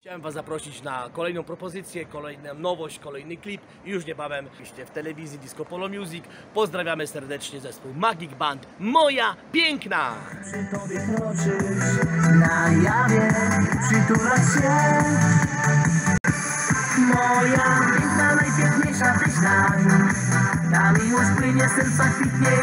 Chciałem Was zaprosić na kolejną propozycję, kolejną nowość, kolejny klip. Już niebawem w telewizji Disco Polo Music. Pozdrawiamy serdecznie zespół Magic Band. Moja piękna! Przy tobie kroczysz na jawie, przytulać się. Moja piękna, najpiękniejsza tyś nami. Ta miłość płynie, serca kwitnie